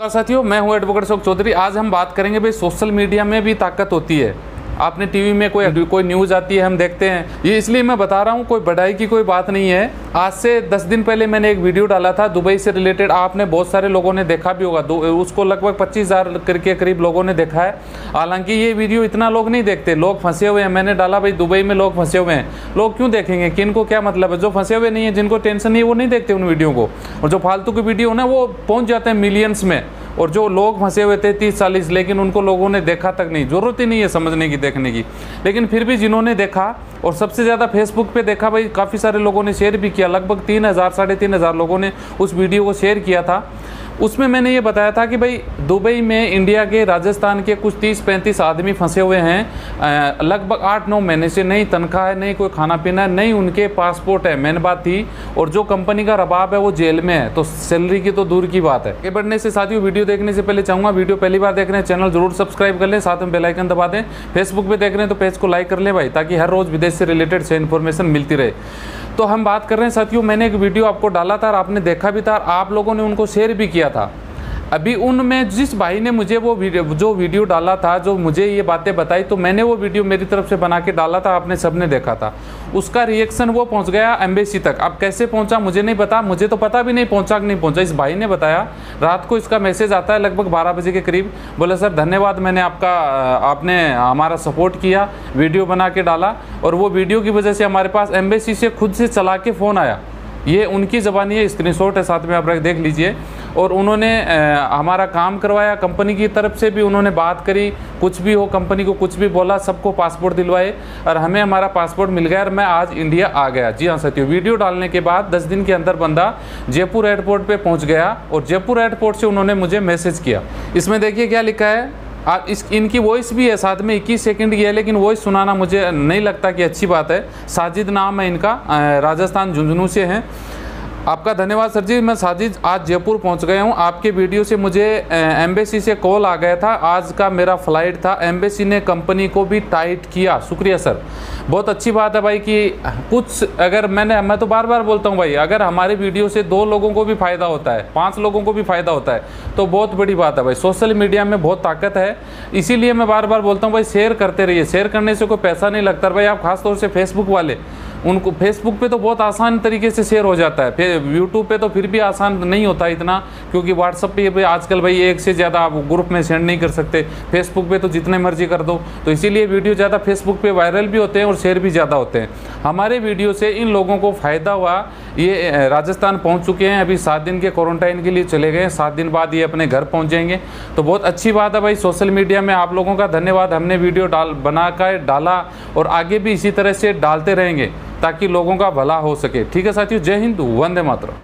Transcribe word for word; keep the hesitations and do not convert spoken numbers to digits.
साथियों, मैं हूं एडवोकेट अशोक चौधरी। आज हम बात करेंगे भाई सोशल मीडिया में भी ताकत होती है। आपने टीवी में कोई कोई न्यूज़ आती है, हम देखते हैं। ये इसलिए मैं बता रहा हूँ, कोई बढ़ाई की कोई बात नहीं है। आज से दस दिन पहले मैंने एक वीडियो डाला था दुबई से रिलेटेड। आपने बहुत सारे लोगों ने देखा भी होगा, उसको लगभग पच्चीस हज़ार के करीब लोगों ने देखा है। हालांकि ये वीडियो इतना लोग नहीं देखते, लोग फंसे हुए हैं। मैंने डाला भाई दुबई में लोग फंसे हुए हैं, लोग क्यों देखेंगे, किन को क्या मतलब है। जो फंसे हुए नहीं है, जिनको टेंशन नहीं है, वो नहीं देखते उन वीडियो को। और जो फालतू की वीडियो ना, वो पहुँच जाते हैं मिलियंस में। और जो लोग फंसे हुए थे तीस चालीस, लेकिन उनको लोगों ने देखा तक नहीं। ज़रूरत ही नहीं है समझने की, देखने की। लेकिन फिर भी जिन्होंने देखा, और सबसे ज़्यादा फेसबुक पे देखा भाई, काफ़ी सारे लोगों ने शेयर भी किया। लगभग तीन हज़ार साढ़े तीन हज़ार लोगों ने उस वीडियो को शेयर किया था। उसमें मैंने ये बताया था कि भाई दुबई में इंडिया के राजस्थान के कुछ तीस पैंतीस आदमी फंसे हुए हैं। लगभग आठ नौ महीने से नहीं तनख्वाह है, नहीं कोई खाना पीना, नहीं उनके पासपोर्ट है, मेन बात थी। और जो कंपनी का रबाब है वो जेल में है, तो सैलरी की तो दूर की बात है। आगे बढ़ने से साथियों, वीडियो देखने से पहले चाहूँगा, वीडियो पहली बार देख रहे हैं चैनल जरूर सब्सक्राइब कर लें, साथ में बेल आइकन दबा दें। फेसबुक पे देख रहे हैं तो पेज को लाइक कर लें भाई, ताकि हर रोज़ विदेश से रिलेटेड से इन्फॉर्मेशन मिलती रहे। तो हम बात कर रहे हैं साथियों, मैंने एक वीडियो आपको डाला था और आपने देखा भी था, आप लोगों ने उनको शेयर भी किया था। अभी उनमें जिस भाई ने मुझे वो वीडियो जो वीडियो डाला था, जो मुझे ये बातें बताई, तो मैंने वो वीडियो मेरी तरफ से बना के डाला था, आपने सबने देखा था। उसका रिएक्शन वो पहुंच गया एम्बेसी तक। अब कैसे पहुंचा मुझे नहीं पता, मुझे तो पता भी नहीं पहुंचा कि नहीं पहुंचा। इस भाई ने बताया, रात को इसका मैसेज आता है लगभग बारह बजे के करीब। बोले सर धन्यवाद, मैंने आपका आपने हमारा सपोर्ट किया, वीडियो बना के डाला, और वो वीडियो की वजह से हमारे पास एम्बेसी से खुद से चला के फ़ोन आया। ये उनकी ज़बानी है, स्क्रीनशॉट है, साथ में आप देख लीजिए। और उन्होंने आ, हमारा काम करवाया, कंपनी की तरफ से भी उन्होंने बात करी, कुछ भी हो कंपनी को कुछ भी बोला, सबको पासपोर्ट दिलवाए, और हमें हमारा पासपोर्ट मिल गया और मैं आज इंडिया आ गया। जी हाँ साथियों, वीडियो डालने के बाद दस दिन के अंदर बंदा जयपुर एयरपोर्ट पे पहुंच गया, और जयपुर एयरपोर्ट से उन्होंने मुझे मैसेज किया। इसमें देखिए क्या लिखा है, आप इस इनकी वॉइस भी है साथ में, इक्कीस सेकंड की है, लेकिन वॉइस सुनाना मुझे नहीं लगता कि अच्छी बात है। साजिद नाम है इनका, राजस्थान झुंझुनू से हैं। आपका धन्यवाद सर जी, मैं साजिद आज जयपुर पहुंच गया हूं। आपके वीडियो से मुझे एम्बेसी से कॉल आ गया था, आज का मेरा फ़्लाइट था। एम्बेसी ने कंपनी को भी टाइट किया, शुक्रिया सर। बहुत अच्छी बात है भाई कि कुछ, अगर मैंने मैं तो बार बार बोलता हूं भाई, अगर हमारे वीडियो से दो लोगों को भी फ़ायदा होता है, पाँच लोगों को भी फ़ायदा होता है, तो बहुत बड़ी बात है भाई। सोशल मीडिया में बहुत ताकत है, इसीलिए मैं बार बार बोलता हूँ भाई शेयर करते रहिए। शेयर करने से कोई पैसा नहीं लगता भाई। आप खासतौर से फेसबुक वाले, उनको फेसबुक पे तो बहुत आसान तरीके से शेयर हो जाता है, फिर यूट्यूब पे तो फिर भी आसान नहीं होता इतना, क्योंकि व्हाट्सअप पे भी आजकल भाई एक से ज़्यादा आप ग्रुप में सेंड नहीं कर सकते। फेसबुक पे तो जितने मर्जी कर दो, तो इसीलिए वीडियो ज़्यादा फेसबुक पे वायरल भी होते हैं और शेयर भी ज़्यादा होते हैं। हमारे वीडियो से इन लोगों को फ़ायदा हुआ। ये राजस्थान पहुँच चुके हैं, अभी सात दिन के क्वारंटाइन के लिए चले गए, सात दिन बाद ये अपने घर पहुँच जाएंगे। तो बहुत अच्छी बात है भाई, सोशल मीडिया में आप लोगों का धन्यवाद। हमने वीडियो डाल बना कर डाला, और आगे भी इसी तरह से डालते रहेंगे ताकि लोगों का भला हो सके। ठीक है साथियों, जय हिंद, वंदे मातरम।